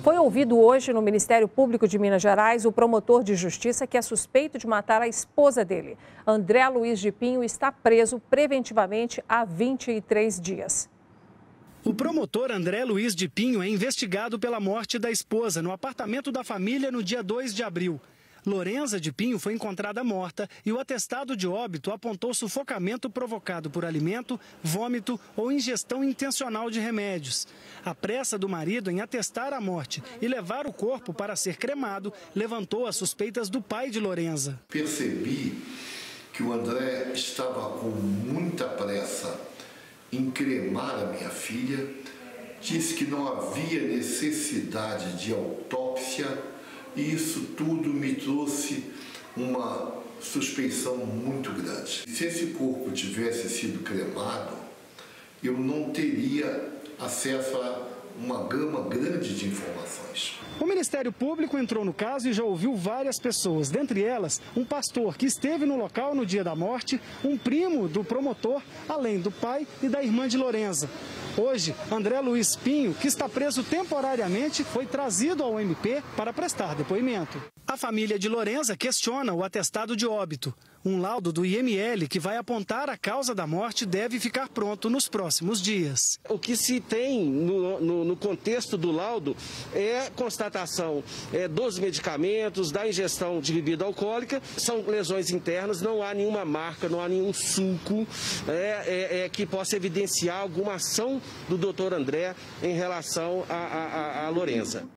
Foi ouvido hoje no Ministério Público de Minas Gerais o promotor de justiça que é suspeito de matar a esposa dele. André Luiz de Pinho está preso preventivamente há 23 dias. O promotor André Luiz de Pinho é investigado pela morte da esposa no apartamento da família no dia 2 de abril. Lorenza de Pinho foi encontrada morta e o atestado de óbito apontou sufocamento provocado por alimento, vômito ou ingestão intencional de remédios. A pressa do marido em atestar a morte e levar o corpo para ser cremado levantou as suspeitas do pai de Lorenza. Percebi que o André estava com muita pressa em cremar a minha filha, disse que não havia necessidade de autópsia. E isso tudo me trouxe uma suspeição muito grande. Se esse corpo tivesse sido cremado, eu não teria acesso a uma gama grande de informações. O Ministério Público entrou no caso e já ouviu várias pessoas, dentre elas um pastor que esteve no local no dia da morte, um primo do promotor, além do pai e da irmã de Lorenza. Hoje, André Luiz Pinho, que está preso temporariamente, foi trazido ao MP para prestar depoimento. A família de Lorenza questiona o atestado de óbito. Um laudo do IML que vai apontar a causa da morte deve ficar pronto nos próximos dias. O que se tem no contexto do laudo é constatação dos medicamentos, da ingestão de bebida alcoólica. São lesões internas, não há nenhuma marca, não há nenhum sulco que possa evidenciar alguma ação do doutor André em relação a Lorenza.